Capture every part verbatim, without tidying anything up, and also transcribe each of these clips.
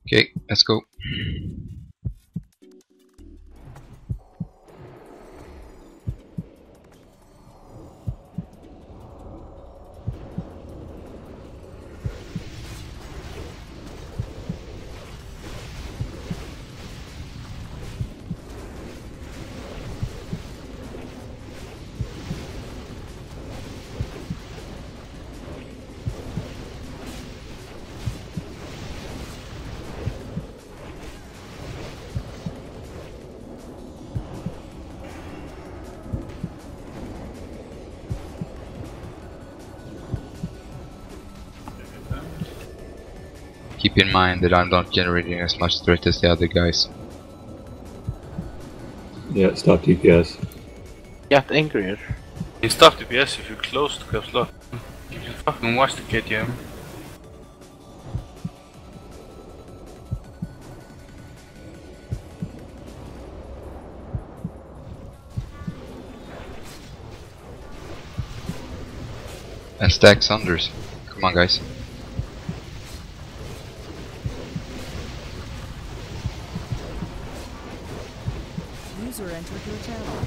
Okay, let's go. Keep in mind that I'm not generating as much threat as the other guys. Yeah, stop T P S. Get angrier. You stop T P S if you're close to caps lock. You can fucking watch the K T M. And stack Sunders. Come on, guys. User entered your channel.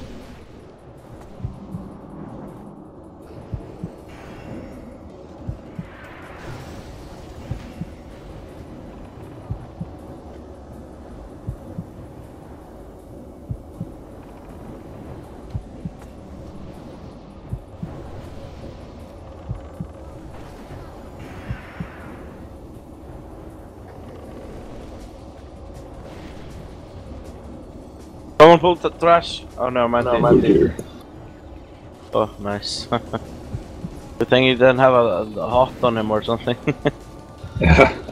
Someone pulled the trash. Oh no, my no, my Here. Oh, nice. Good thing he didn't have a, a hot on him or something. Yeah.